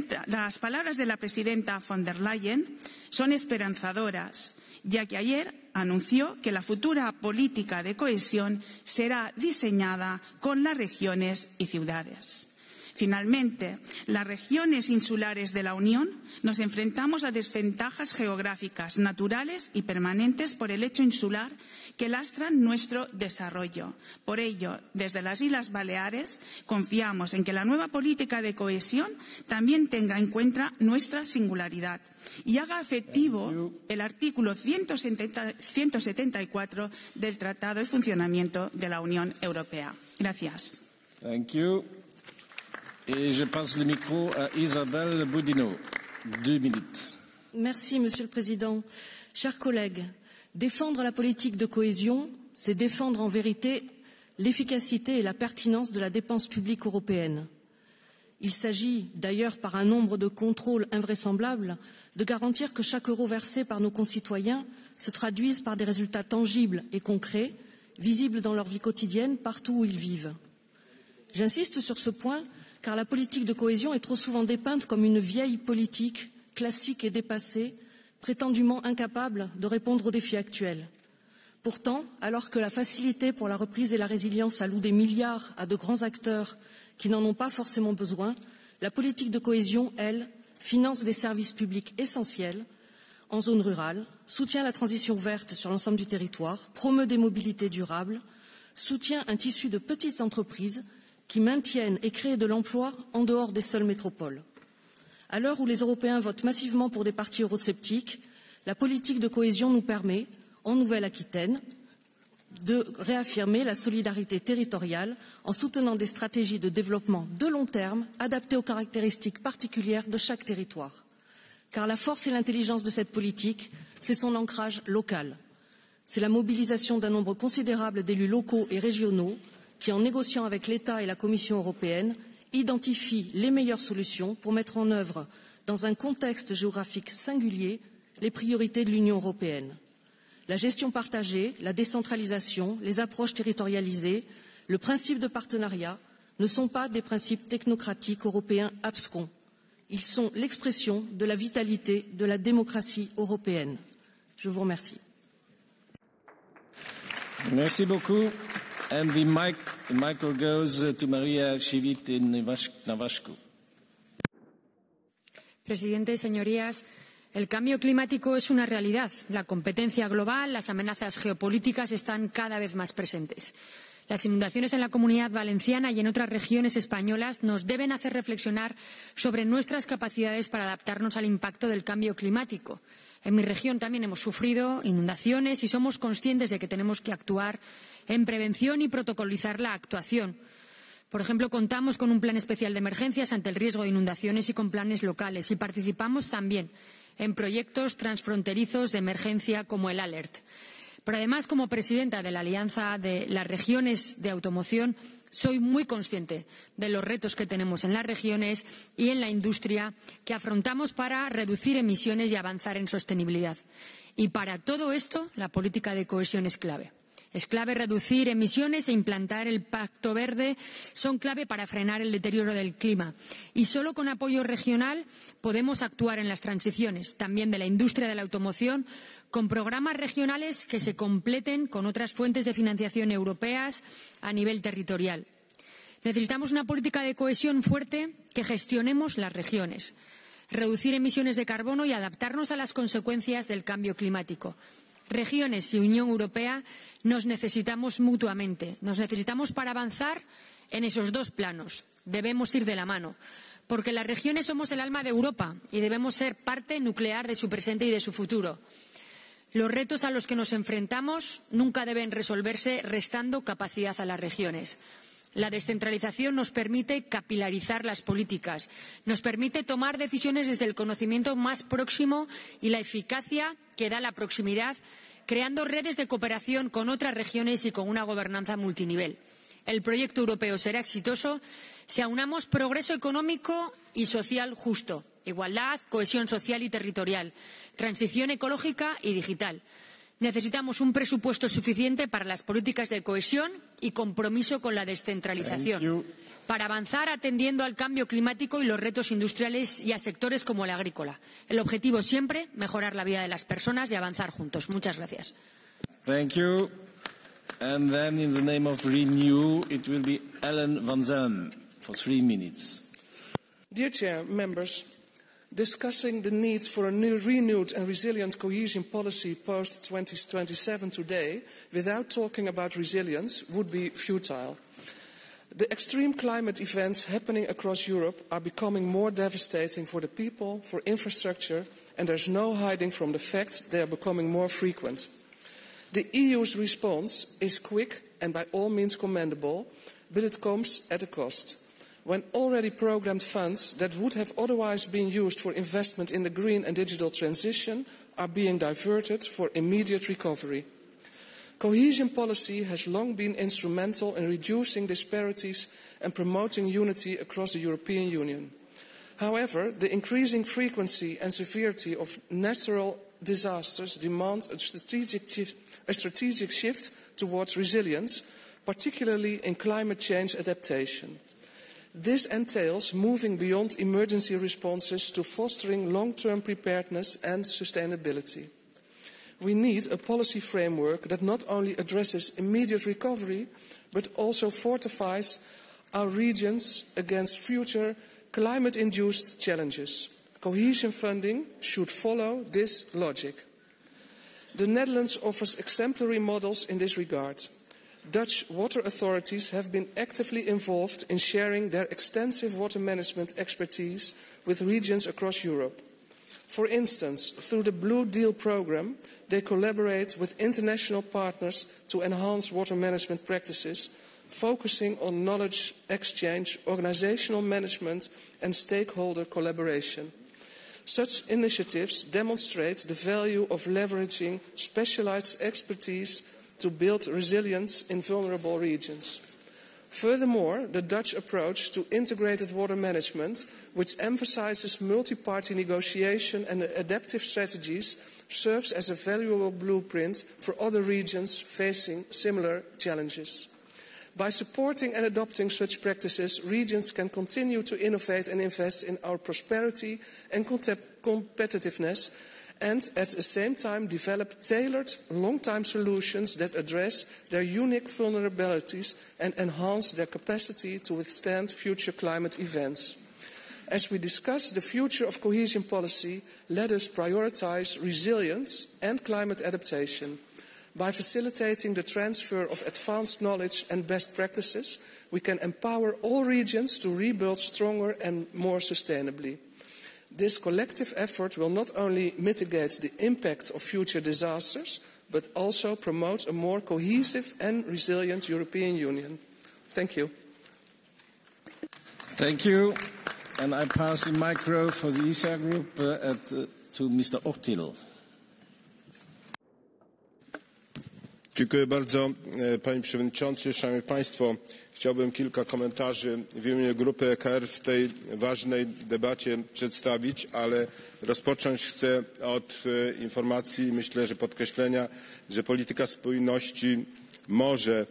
las palabras de la presidenta von der Leyen son esperanzadoras, ya que ayer anunció que la futura política de cohesión será diseñada con las regiones y ciudades. Finalmente, las regiones insulares de la Unión nos enfrentamos a desventajas geográficas, naturales y permanentes por el hecho insular que lastran nuestro desarrollo. Por ello, desde las Islas Baleares, confiamos en que la nueva política de cohesión también tenga en cuenta nuestra singularidad y haga efectivo el artículo ciento setenta y cuatro del Tratado de Funcionamiento de la Unión Europea. Gracias. Thank you. Et je passe le micro à Isabelle Boudinot. Deux minutes. Merci, Monsieur le Président. Chers collègues, défendre la politique de cohésion, c'est défendre en vérité l'efficacité et la pertinence de la dépense publique européenne. Il s'agit d'ailleurs, par un nombre de contrôles invraisemblables, de garantir que chaque euro versé par nos concitoyens se traduise par des résultats tangibles et concrets, visibles dans leur vie quotidienne, partout où ils vivent. J'insiste sur ce point car la politique de cohésion est trop souvent dépeinte comme une vieille politique, classique et dépassée, prétendument incapable de répondre aux défis actuels. Pourtant, alors que la facilité pour la reprise et la résilience alloue des milliards à de grands acteurs qui n'en ont pas forcément besoin, la politique de cohésion, elle, finance des services publics essentiels en zone rurale, soutient la transition verte sur l'ensemble du territoire, promeut des mobilités durables, soutient un tissu de petites entreprises qui maintiennent et créent de l'emploi en dehors des seules métropoles. À l'heure où les Européens votent massivement pour des partis eurosceptiques, la politique de cohésion nous permet, en Nouvelle-Aquitaine, de réaffirmer la solidarité territoriale en soutenant des stratégies de développement de long terme adaptées aux caractéristiques particulières de chaque territoire. Car la force et l'intelligence de cette politique, c'est son ancrage local. C'est la mobilisation d'un nombre considérable d'élus locaux et régionaux qui, en négociant avec l'État et la Commission européenne, identifient les meilleures solutions pour mettre en œuvre, dans un contexte géographique singulier, les priorités de l'Union européenne. La gestion partagée, la décentralisation, les approches territorialisées, le principe de partenariat ne sont pas des principes technocratiques européens abscons. Ils sont l'expression de la vitalité de la démocratie européenne. Je vous remercie. Merci beaucoup. And the mic, the micro goes to Maria Civit-Navascu. Presidente, señorías, el cambio climático es una realidad. La competencia global, las amenazas geopolíticas están cada vez más presentes. Las inundaciones en la Comunidad Valenciana y en otras regiones españolas nos deben hacer reflexionar sobre nuestras capacidades para adaptarnos al impacto del cambio climático. En mi región también hemos sufrido inundaciones y somos conscientes de que tenemos que actuar en prevención y protocolizar la actuación. Por ejemplo, contamos con un plan especial de emergencias ante el riesgo de inundaciones y con planes locales y participamos también en proyectos transfronterizos de emergencia como el ALERT. Pero además, como presidenta de la Alianza de las Regiones de Automoción, Soy muy consciente de los retos que tenemos en las regiones y en la industria que afrontamos para reducir emisiones y avanzar en sostenibilidad. Y para todo esto, la política de cohesión es clave. Es clave reducir emisiones e implantar el Pacto Verde. Son clave para frenar el deterioro del clima. Y solo con apoyo regional podemos actuar en las transiciones, también de la industria de la automoción, con programas regionales que se completen con otras fuentes de financiación europeas a nivel territorial. Necesitamos una política de cohesión fuerte que gestionemos las regiones, reducir emisiones de carbono y adaptarnos a las consecuencias del cambio climático. Regiones y Unión Europea nos necesitamos mutuamente. Nos necesitamos para avanzar en esos dos planos. Debemos ir de la mano, porque las regiones somos el alma de Europa y debemos ser parte nuclear de su presente y de su futuro. Los retos a los que nos enfrentamos nunca deben resolverse restando capacidad a las regiones. La descentralización nos permite capilarizar las políticas, nos permite tomar decisiones desde el conocimiento más próximo y la eficacia que da la proximidad, creando redes de cooperación con otras regiones y con una gobernanza multinivel. El proyecto europeo será exitoso si aunamos progreso económico y social justo, igualdad, cohesión social y territorial, transición ecológica y digital. Necesitamos un presupuesto suficiente para las políticas de cohesión y compromiso con la descentralización, para avanzar atendiendo al cambio climático y los retos industriales y a sectores como el agrícola. El objetivo siempre, mejorar la vida de las personas y avanzar juntos. Muchas gracias. Thank you. And then in the name of Renew, it will be Ellen van Zelm for three minutes. Dear Chair, members, discussing the need for a new, renewed and resilient cohesion policy post twenty twenty-seven today without talking about resilience would be futile. The extreme climate events happening across Europe are becoming more devastating for the people, for infrastructure, and there's no hiding from the fact they are becoming more frequent. The E U's response is quick and by all means commendable, but it comes at a cost. When already programmed funds that would have otherwise been used for investment in the green and digital transition are being diverted for immediate recovery. Cohesion policy has long been instrumental in reducing disparities and promoting unity across the European Union. However, the increasing frequency and severity of natural disasters demand a strategic, a strategic shift towards resilience, particularly in climate change adaptation. This entails moving beyond emergency responses to fostering long-term preparedness and sustainability. We need a policy framework that not only addresses immediate recovery, but also fortifies our regions against future climate-induced challenges. Cohesion funding should follow this logic. The Netherlands offers exemplary models in this regard. Dutch water authorities have been actively involved in sharing their extensive water management expertise with regions across Europe. For instance, through the Blue Deal programme, they collaborate with international partners to enhance water management practices, focusing on knowledge exchange, organisational management and stakeholder collaboration. Such initiatives demonstrate the value of leveraging specialised expertise to build resilience in vulnerable regions. Furthermore, the Dutch approach to integrated water management, which emphasises multi-party negotiation and adaptive strategies, serves as a valuable blueprint for other regions facing similar challenges. By supporting and adopting such practices, regions can continue to innovate and invest in our prosperity and competitiveness, and at the same time develop tailored long-term solutions that address their unique vulnerabilities and enhance their capacity to withstand future climate events. As we discuss the future of cohesion policy, let us prioritise resilience and climate adaptation. By facilitating the transfer of advanced knowledge and best practices, we can empower all regions to rebuild stronger and more sustainably. This collective effort will not only mitigate the impact of future disasters, but also promote a more cohesive and resilient European Union. Thank you. Thank you. And I pass the micro for the E C R group uh, at, uh, to Mister Ortil. Dziękuję bardzo, Panie Przewodniczący. Szanowni Państwo, chciałbym kilka komentarzy w imieniu grupy E K R w tej ważnej debacie przedstawić, ale rozpocząć chcę od informacji i myślę, że podkreślenia, że polityka spójności może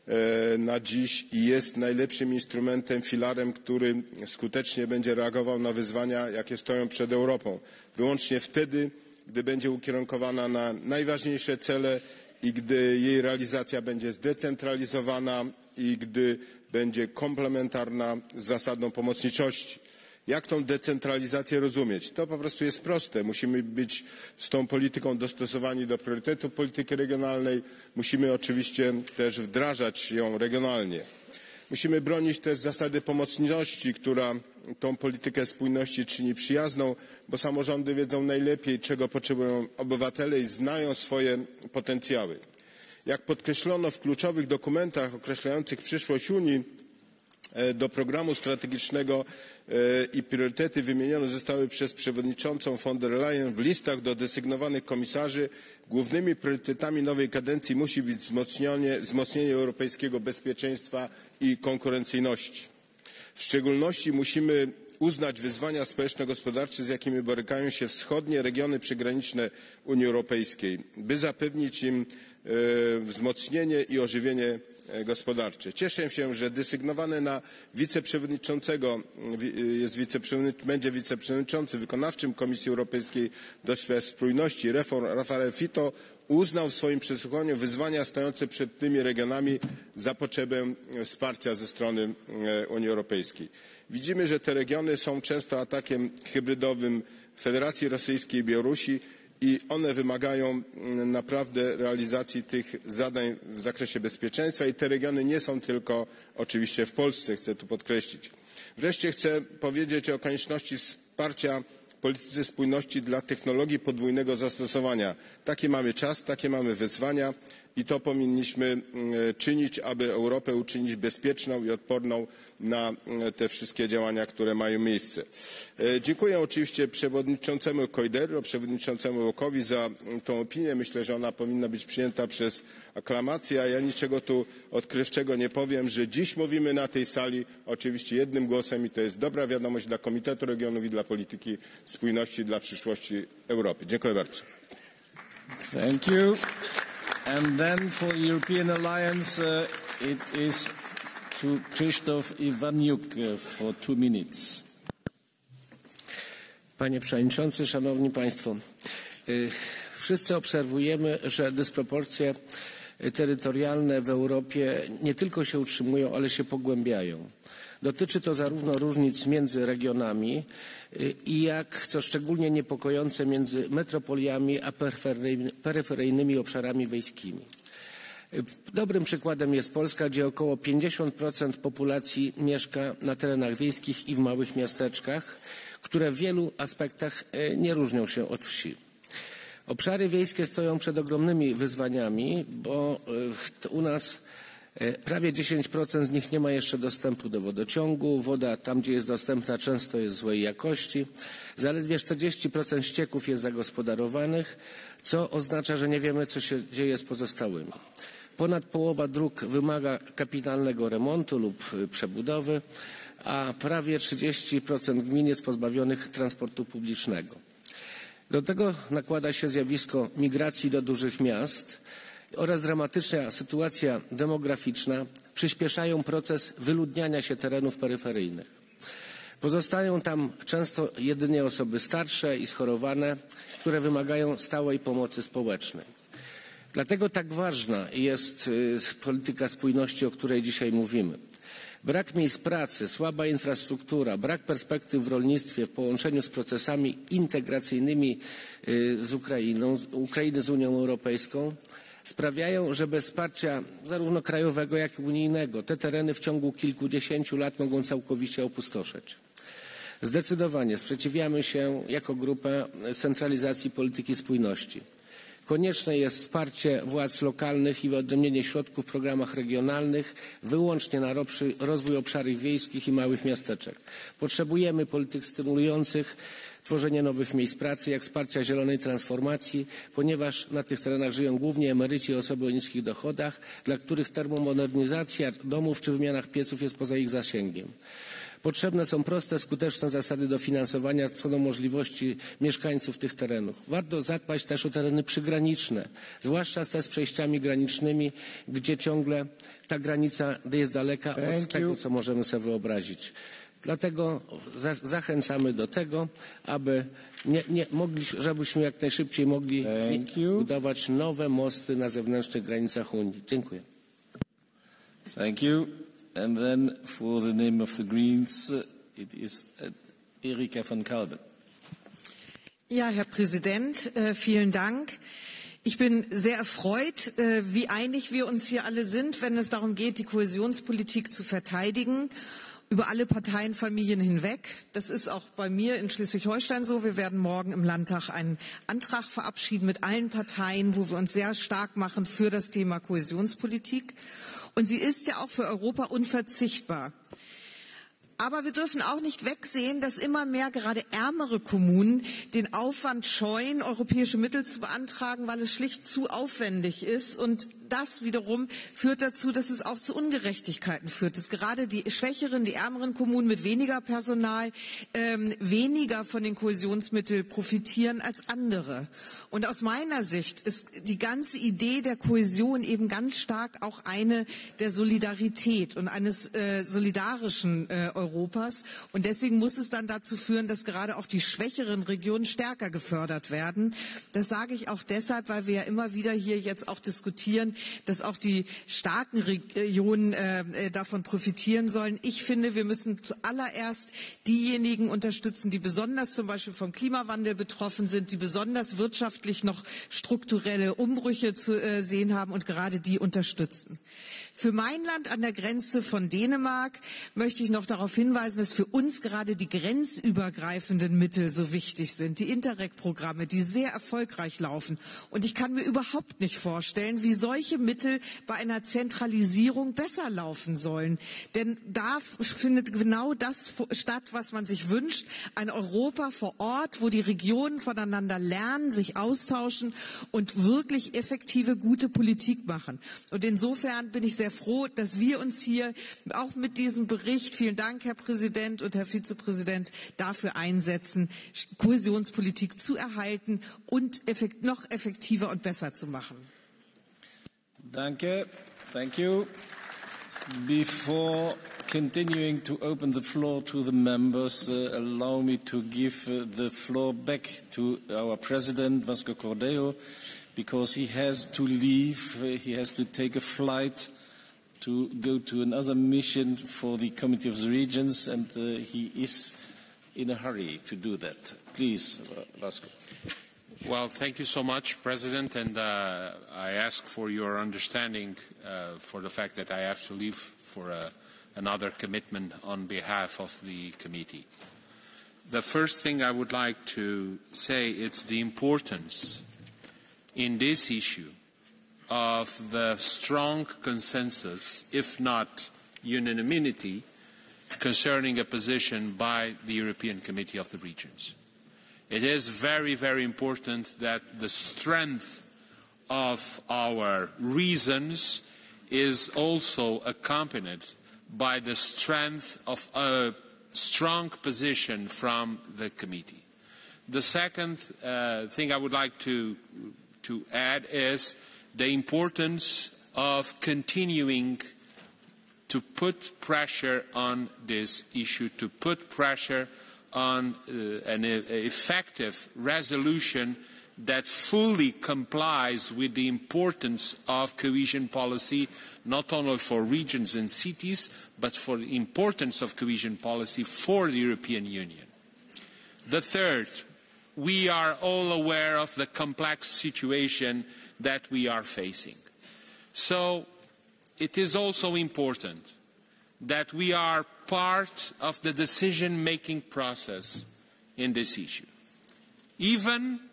na dziś i jest najlepszym instrumentem, filarem, który skutecznie będzie reagował na wyzwania, jakie stoją przed Europą. Wyłącznie wtedy, gdy będzie ukierunkowana na najważniejsze cele i gdy jej realizacja będzie zdecentralizowana i gdy będzie komplementarna z zasadą pomocniczości. Jak tą decentralizację rozumieć? To po prostu jest proste. Musimy być z tą polityką dostosowani do priorytetów polityki regionalnej. Musimy oczywiście też wdrażać ją regionalnie. Musimy bronić też zasady pomocniczości, która tą politykę spójności czyni przyjazną, bo samorządy wiedzą najlepiej, czego potrzebują obywatele i znają swoje potencjały. Jak podkreślono w kluczowych dokumentach określających przyszłość Unii, do programu strategicznego i priorytety wymienione zostały przez przewodniczącą von der Leyen w listach do desygnowanych komisarzy. Głównymi priorytetami nowej kadencji musi być wzmocnienie, wzmocnienie europejskiego bezpieczeństwa i konkurencyjności. W szczególności musimy uznać wyzwania społeczno-gospodarcze, z jakimi borykają się wschodnie regiony przygraniczne Unii Europejskiej, by zapewnić im wzmocnienie i ożywienie gospodarcze. Cieszę się, że desygnowany na wiceprzewodniczącego jest wiceprzewodniczący, będzie wiceprzewodniczący wykonawczym Komisji Europejskiej do spraw spójności i reform Rafael Fitto uznał w swoim przesłuchaniu wyzwania stojące przed tymi regionami za potrzebę wsparcia ze strony Unii Europejskiej. Widzimy, że te regiony są często atakiem hybrydowym Federacji Rosyjskiej i Białorusi i one wymagają naprawdę realizacji tych zadań w zakresie bezpieczeństwa i te regiony nie są tylko oczywiście w Polsce, chcę tu podkreślić. Wreszcie chcę powiedzieć o konieczności wsparcia polityce spójności dla technologii podwójnego zastosowania. Taki mamy czas, takie mamy wyzwania i to powinniśmy czynić, aby Europę uczynić bezpieczną i odporną na te wszystkie działania, które mają miejsce. Dziękuję oczywiście przewodniczącemu Kojdero, przewodniczącemu Wokowi za tą opinię. Myślę, że ona powinna być przyjęta przez aklamację, a ja niczego tu odkrywczego nie powiem, że dziś mówimy na tej sali oczywiście jednym głosem i to jest dobra wiadomość dla Komitetu Regionów i dla polityki spójności dla przyszłości Europy. Dziękuję bardzo. Thank you. And then for the European Alliance, uh, it is to Krzysztof Iwaniuk uh, for two minutes. Panie Przewodniczący, Szanowni Państwo, wszyscy obserwujemy, że dysproporcje terytorialne w Europie nie tylko się utrzymują, ale się pogłębiają. Dotyczy to zarówno różnic między regionami i jak, co szczególnie niepokojące, między metropoliami a peryferyjnymi obszarami wiejskimi. Dobrym przykładem jest Polska, gdzie około pięćdziesiąt procent populacji mieszka na terenach wiejskich i w małych miasteczkach, które w wielu aspektach nie różnią się od wsi. Obszary wiejskie stoją przed ogromnymi wyzwaniami, bo u nas prawie dziesięć procent z nich nie ma jeszcze dostępu do wodociągu. Woda tam, gdzie jest dostępna, często jest złej jakości. Zaledwie czterdzieści procent ścieków jest zagospodarowanych, co oznacza, że nie wiemy, co się dzieje z pozostałymi. Ponad połowa dróg wymaga kapitalnego remontu lub przebudowy, a prawie trzydzieści procent gmin jest pozbawionych transportu publicznego. Do tego nakłada się zjawisko migracji do dużych miast oraz dramatyczna sytuacja demograficzna przyspieszają proces wyludniania się terenów peryferyjnych. Pozostają tam często jedynie osoby starsze i schorowane, które wymagają stałej pomocy społecznej. Dlatego tak ważna jest polityka spójności, o której dzisiaj mówimy. Brak miejsc pracy, słaba infrastruktura, brak perspektyw w rolnictwie w połączeniu z procesami integracyjnymi z Ukrainą, z Ukrainy z Unią Europejską sprawiają, że bez wsparcia zarówno krajowego, jak i unijnego te tereny w ciągu kilkudziesięciu lat mogą całkowicie opustoszeć. Zdecydowanie sprzeciwiamy się jako grupa centralizacji polityki spójności. Konieczne jest wsparcie władz lokalnych i wyodrębnienie środków w programach regionalnych wyłącznie na rozwój obszarów wiejskich i małych miasteczek. Potrzebujemy polityk stymulujących tworzenie nowych miejsc pracy, jak wsparcia zielonej transformacji, ponieważ na tych terenach żyją głównie emeryci i osoby o niskich dochodach, dla których termomodernizacja domów czy wymiana pieców jest poza ich zasięgiem. Potrzebne są proste, skuteczne zasady dofinansowania co do możliwości mieszkańców tych terenów. Warto zadbać też o tereny przygraniczne, zwłaszcza te z przejściami granicznymi, gdzie ciągle ta granica jest daleka od tego, co możemy sobie wyobrazić. Dlatego za, zachęcamy do tego, aby nie, nie, mogli, żebyśmy jak najszybciej mogli budować nowe mosty na zewnętrznych granicach Unii. Dziękuję. Thank you. And then for the name of the Greens, it is Erika von Kalben. Ja, Herr Präsident, äh, vielen Dank. Ich bin sehr erfreut, äh, wie einig wir uns hier alle sind, wenn es darum geht, die Kohäsionspolitik zu verteidigen, über alle Parteienfamilien hinweg. Das ist auch bei mir in Schleswig-Holstein so. Wir werden morgen im Landtag einen Antrag verabschieden mit allen Parteien, wo wir uns sehr stark machen für das Thema Kohäsionspolitik. Und sie ist ja auch für Europa unverzichtbar. Aber wir dürfen auch nicht wegsehen, dass immer mehr gerade ärmere Kommunen den Aufwand scheuen, europäische Mittel zu beantragen, weil es schlicht zu aufwendig ist. Und das wiederum führt dazu, dass es auch zu Ungerechtigkeiten führt, dass gerade die schwächeren, die ärmeren Kommunen mit weniger Personal ähm, weniger von den Kohäsionsmitteln profitieren als andere. Und aus meiner Sicht ist die ganze Idee der Kohäsion eben ganz stark auch eine der Solidarität und eines äh, solidarischen äh, Europas. Und deswegen muss es dann dazu führen, dass gerade auch die schwächeren Regionen stärker gefördert werden. Das sage ich auch deshalb, weil wir ja immer wieder hier jetzt auch diskutieren, dass auch die starken Regionen äh, davon profitieren sollen. Ich finde, wir müssen zuallererst diejenigen unterstützen, die besonders zum Beispiel vom Klimawandel betroffen sind, die besonders wirtschaftlich noch strukturelle Umbrüche zu äh, sehen haben und gerade die unterstützen. Für mein Land an der Grenze von Dänemark möchte ich noch darauf hinweisen, dass für uns gerade die grenzübergreifenden Mittel so wichtig sind, die Interreg-Programme, die sehr erfolgreich laufen. Und ich kann mir überhaupt nicht vorstellen, wie solche Mittel bei einer Zentralisierung besser laufen sollen. Denn da findet genau das statt, was man sich wünscht. Ein Europa vor Ort, wo die Regionen voneinander lernen, sich austauschen und wirklich effektive, gute Politik machen. Und insofern bin ich sehr froh, dass wir uns hier auch mit diesem Bericht, vielen Dank, Herr Präsident und Herr Vizepräsident, dafür einsetzen, Kohäsionspolitik zu erhalten und effekt- noch effektiver und besser zu machen. Danke. Thank you. Before continuing to open the floor to the members, uh, allow me to give uh, the floor back to our President, Vasco Cordeiro, because he has to leave. Uh, he has to take a flight to go to another mission for the Committee of the Regions, and uh, he is in a hurry to do that. Please, Vasco. Well, thank you so much, President, and uh, I ask for your understanding uh, for the fact that I have to leave for a, another commitment on behalf of the committee. The first thing I would like to say is the importance in this issue of the strong consensus, if not unanimity, concerning a position by the European Committee of the Regions. It is very, very important that the strength of our reasons is also accompanied by the strength of a strong position from the committee. The second uh, thing I would like to, to add is the importance of continuing to put pressure on this issue, to put pressure on uh, an effective resolution that fully complies with the importance of cohesion policy, not only for regions and cities, but for the importance of cohesion policy for the European Union. The third, we are all aware of the complex situation that we are facing. So it is also important that we are part of the decision-making process in this issue. Even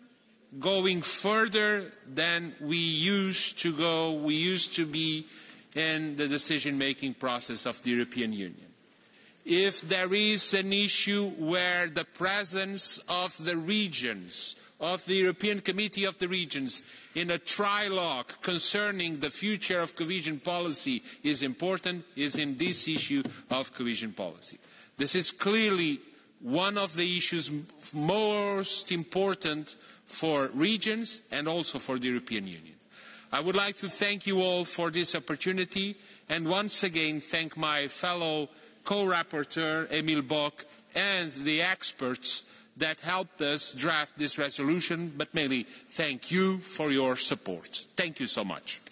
going further than we used to go, we used to be in the decision-making process of the European Union. If there is an issue where the presence of the regions, of the European Committee of the Regions, in a trilogue concerning the future of cohesion policy is important, is in this issue of cohesion policy. This is clearly one of the issues most important for regions and also for the European Union. I would like to thank you all for this opportunity and once again thank my fellow co-rapporteur, Emil Boc, and the experts that helped us draft this resolution, but mainly thank you for your support. Thank you so much.